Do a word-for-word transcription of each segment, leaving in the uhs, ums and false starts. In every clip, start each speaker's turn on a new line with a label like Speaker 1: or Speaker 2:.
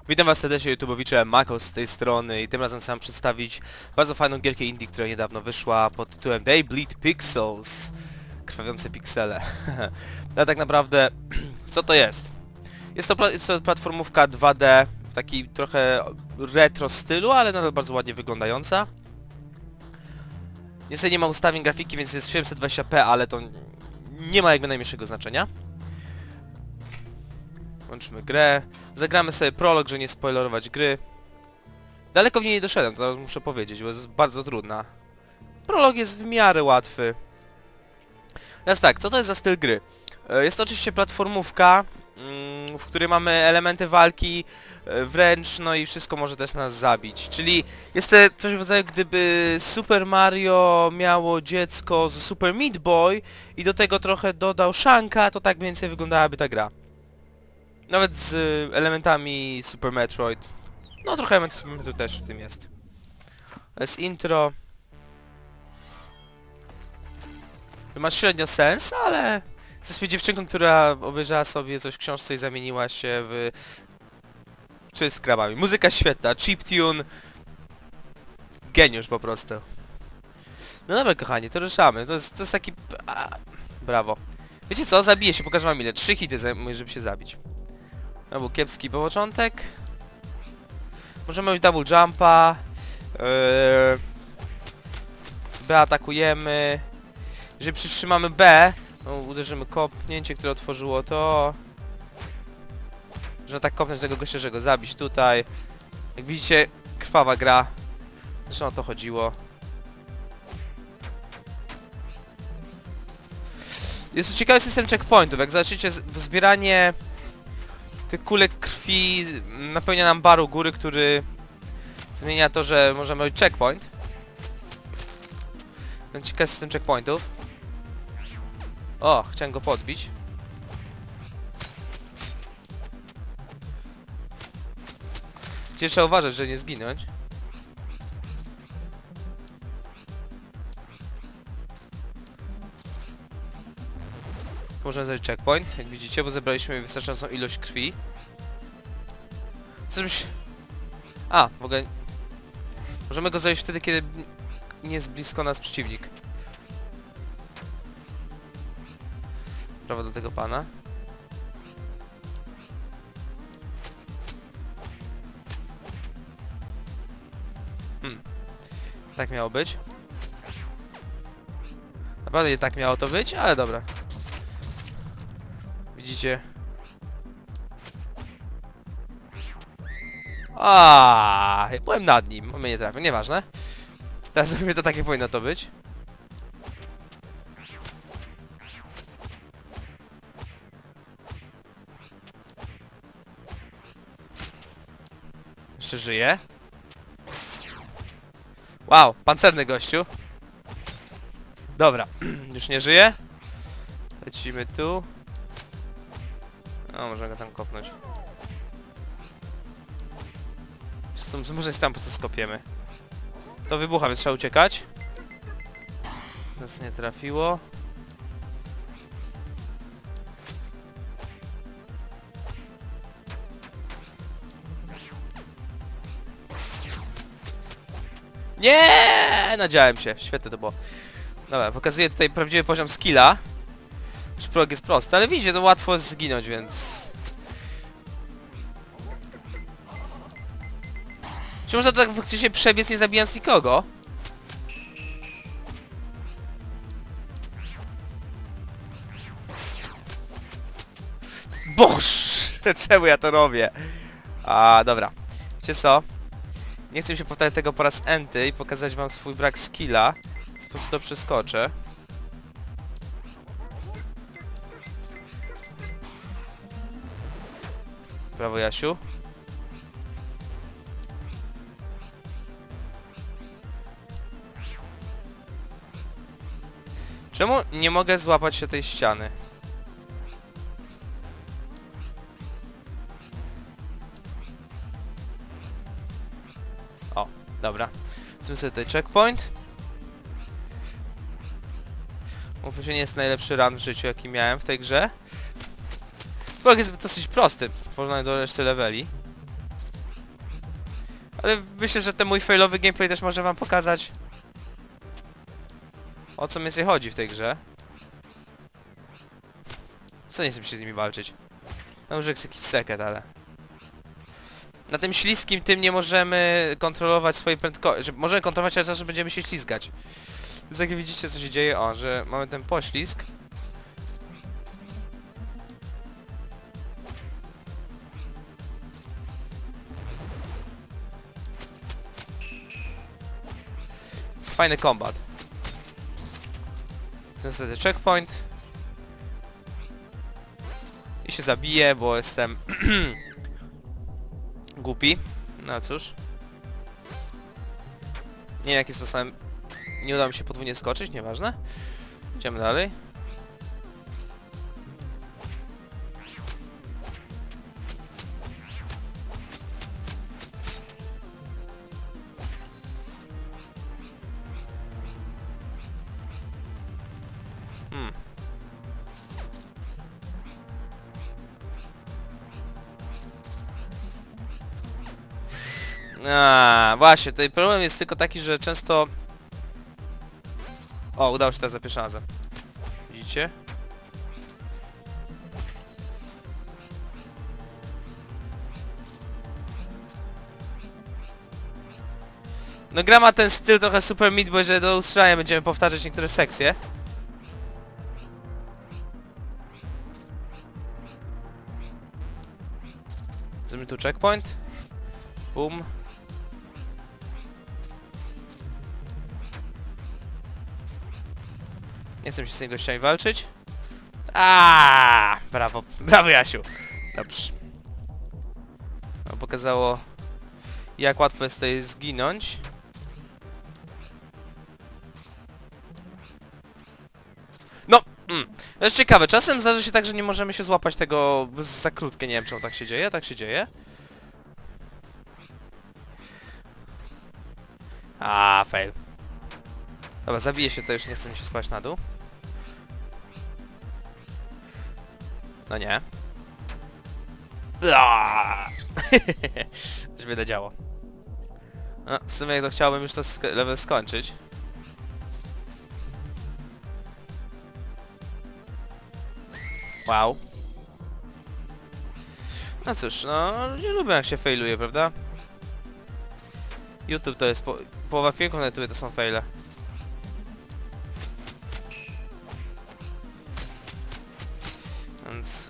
Speaker 1: Witam was serdecznie, YouTubeowicze, Mako z tej strony i tym razem chcę wam przedstawić bardzo fajną gierkę indie, która niedawno wyszła pod tytułem They Bleed Pixels. Krwawiące piksele. No tak naprawdę, co to jest? Jest to, pla jest to platformówka dwa D w takiej trochę retro stylu, ale nadal bardzo ładnie wyglądająca. Niestety nie ma ustawień grafiki, więc jest siedemset dwadzieścia p, ale to nie ma jakby najmniejszego znaczenia. Włączymy grę. Zagramy sobie prolog, żeby nie spoilerować gry. Daleko w niej nie doszedłem, to muszę powiedzieć, bo jest bardzo trudna. Prolog jest w miarę łatwy. Teraz tak, co to jest za styl gry? Jest to oczywiście platformówka, w której mamy elementy walki, wręcz, no i wszystko może też nas zabić. Czyli jest to coś w rodzaju, gdyby Super Mario miało dziecko z Super Meat Boy i do tego trochę dodał Shanka, to tak mniej więcej wyglądałaby ta gra. Nawet z y, elementami Super Metroid. No trochę elementów Super Metroid też w tym jest. To jest intro. To ma średnio sens, ale... Jesteśmy dziewczynką, która obejrzała sobie coś w książce i zamieniła się w... Czy z krabami. Muzyka świetna, chiptune. Geniusz po prostu. No dobra kochani, to ruszamy. To jest, to jest taki... A, brawo. Wiecie co? Zabiję się, pokażę wam ile. Trzy hity, żeby się zabić. To był kiepski początek. Możemy mieć double jumpa. Yy, B atakujemy. Jeżeli przytrzymamy B, no, uderzymy kopnięcie, które otworzyło to. Można tak kopnąć tego gościa, że go zabić tutaj. Jak widzicie, krwawa gra. Zresztą o to chodziło. Jest to ciekawy system checkpointów. Jak zobaczycie, zbieranie tych kulek krwi napełnia nam bar u góry, który zmienia to, że możemy robić checkpoint. Ten ciekawy system checkpointów. O, chciałem go podbić. Gdzie trzeba uważać, żeby nie zginąć. Tu możemy zrobić checkpoint, jak widzicie, bo zebraliśmy wystarczającą ilość krwi. Coś... A, w ogóle... Możemy go zrobić wtedy, kiedy nie jest blisko nas przeciwnik. Prawo do tego pana. Hmm. Tak miało być. Naprawdę nie tak miało to być, ale dobra. Widzicie? Aaaa, byłem nad nim, on mnie nie trafił, nieważne. Teraz zrobimy to tak, jak powinno to być. Jeszcze żyje. Wow, pancerny gościu. Dobra, już nie żyje. Lecimy tu. No, można go tam kopnąć. Może jest tam po prostu skopiemy. To wybucha, więc trzeba uciekać. Nas nie trafiło. Nie, nadziałem się. Świetne to było. Dobra, pokazuję tutaj prawdziwy poziom skilla. Już prolog jest prosty, ale widzicie, to łatwo jest zginąć, więc... Czy można to tak faktycznie przebiec, nie zabijając nikogo? Boże, czemu ja to robię? A, dobra. Wiecie co? Nie chcę mi się powtarzać tego po raz enty i pokazać wam swój brak skilla. Po prostu to przeskoczę. Brawo, Jasiu. Czemu nie mogę złapać się tej ściany? O, dobra. Zróbmy sobie tutaj checkpoint. Bo nie jest najlepszy run w życiu, jaki miałem w tej grze. Prolog jest dosyć prosty w porównaniu do reszty leveli. Ale myślę, że ten mój failowy gameplay też może wam pokazać, o co więcej chodzi w tej grze. Co nie chcę się z nimi walczyć? No już jest jakiś sekret, ale... Na tym śliskim tym nie możemy kontrolować swojej prędkości. Możemy kontrolować, ale zawsze będziemy się ślizgać. Więc jak widzicie, co się dzieje, o, że mamy ten poślizg. Fajny kombat. Niestety checkpoint. I się zabiję, bo jestem głupi. No cóż. Nie wiem jakim sposobem nie udało mi się podwójnie skoczyć, nieważne. Idziemy dalej. Hmm. A, właśnie, tutaj problem jest tylko taki, że często... O, udało się teraz za pierwszym razem. Widzicie? No gra ma ten styl trochę Super Meat Boy, że do usłyszenia będziemy powtarzać niektóre sekcje. Zrobimy tu checkpoint. Boom. Nie chcę się z tymi gościami walczyć. Aaaa, brawo, brawo Jasiu. Dobrze. No, pokazało, jak łatwo jest tutaj zginąć. No, mm. To jest ciekawe, czasem zdarza się tak, że nie możemy się złapać tego za krótkie, nie wiem czemu tak się dzieje, tak się dzieje. A, fail. Dobra, zabiję się to, już nie chcę mi się spać na dół. No nie. Coś będę działo. No, w sumie to chciałbym już to sk level skończyć. Wow. No cóż, no nie lubię jak się failuje, prawda? YouTube to jest po połowa filmów na YouTube to są faile. Więc...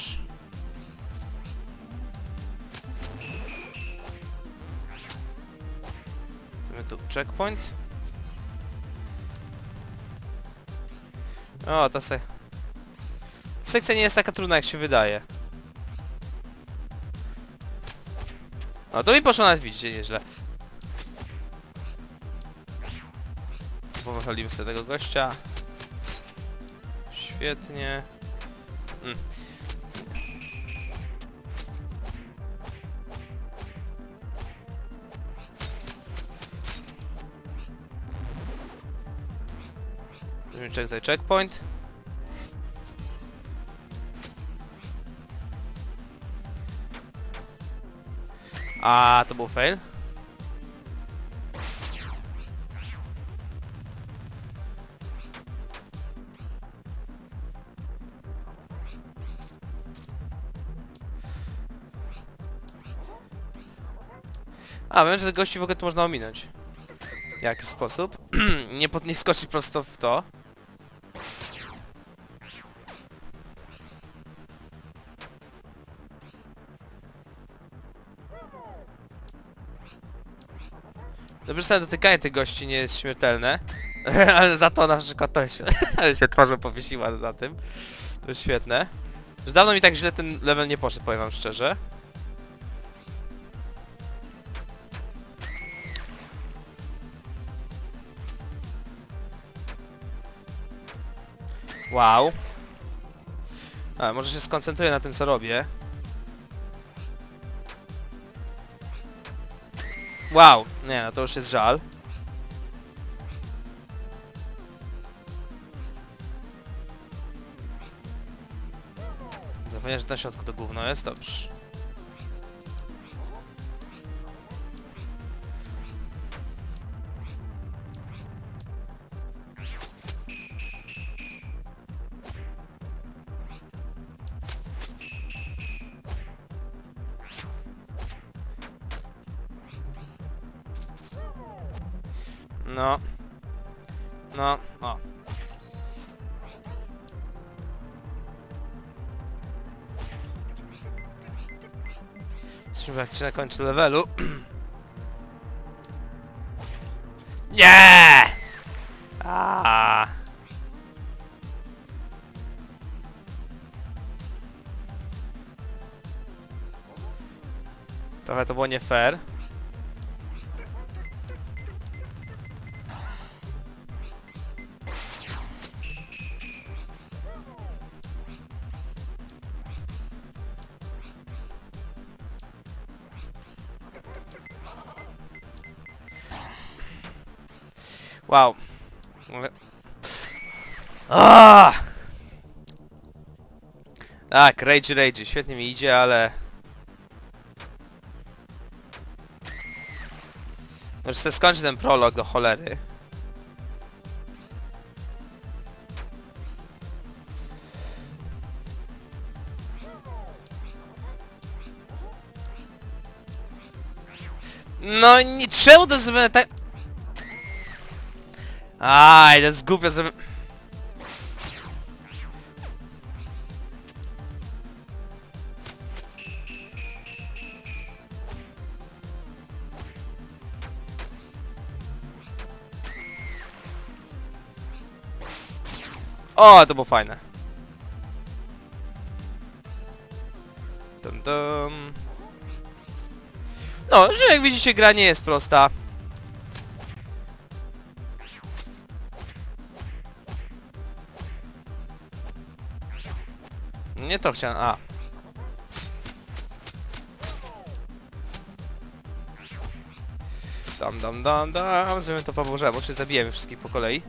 Speaker 1: Mamy tu checkpoint. O, ta se... sekcja nie jest taka trudna jak się wydaje. O, to mi poszło nawet, widzicie, nieźle. Powalimy sobie tego gościa. Świetnie. Mm. Weźmy tutaj checkpoint. A, to był fail. A, wiem, że gości w ogóle tu można ominąć. W jaki sposób? nie, pod, nie skoczyć prosto w to. Dobrze, sobie dotykanie tych gości nie jest śmiertelne. Ale za to na przykład to jest... ale się twarzą powiesiła za tym. To jest świetne. Już dawno mi tak źle ten level nie poszedł, powiem wam szczerze. Wow. A, może się skoncentruję na tym, co robię. Wow. Nie, no to już jest żal. Zapomniałem, że na środku to gówno jest, dobrze. No. No, o. Jesteśmy praktycznie na końcu levelu. Nie! A. Trochę to było nie fair. Wow. Ah! Tak, rage, rage, świetnie mi idzie, ale... No już chcę skończyć ten prolog do cholery. No nie, czemu to zrobione tak... Aj, to jest głupio zrobione... O, to było fajne. Dum, dum. No, że jak widzicie, gra nie jest prosta. Nie to chciałem... A. Dam, dam, dam, dam. Zrobimy to po bożemu, czy zabijemy wszystkich po kolei.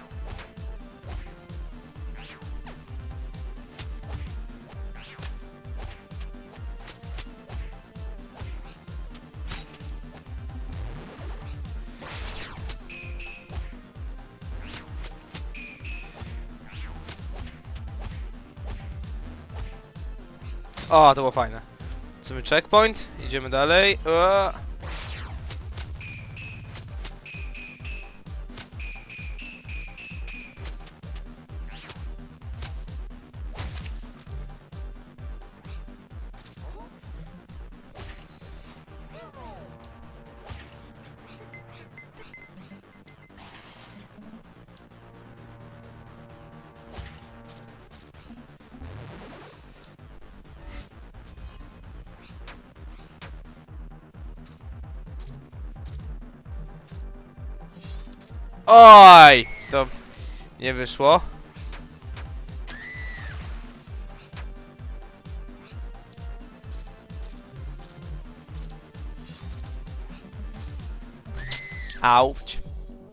Speaker 1: O, to było fajne. Chcemy checkpoint, idziemy dalej. O. Oj! To nie wyszło. Auć.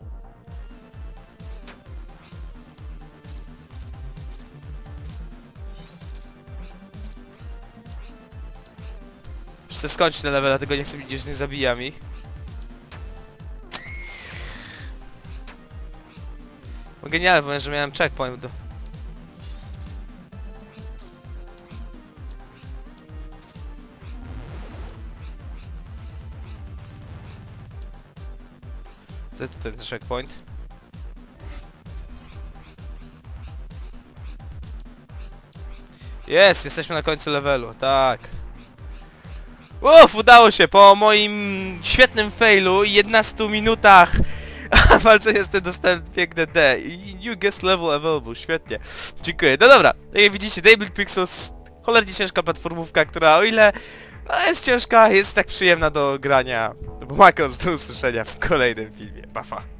Speaker 1: Chcę skończyć ten level, dlatego nie chcę widzieć, że nie zabijam ich. Bo genialne, powiem, że miałem checkpoint do... Co tutaj ten checkpoint? Jest, jesteśmy na końcu levelu, tak. Uff, udało się po moim świetnym failu i jedenastu minutach walczenia z tym dostałem piękne D. New guest level available, świetnie. Dziękuję. No dobra, jak widzicie, Daybreak Pixels, cholernie ciężka platformówka, która o ile no, jest ciężka, jest tak przyjemna do grania. Pomagam do usłyszenia w kolejnym filmie. Bafa.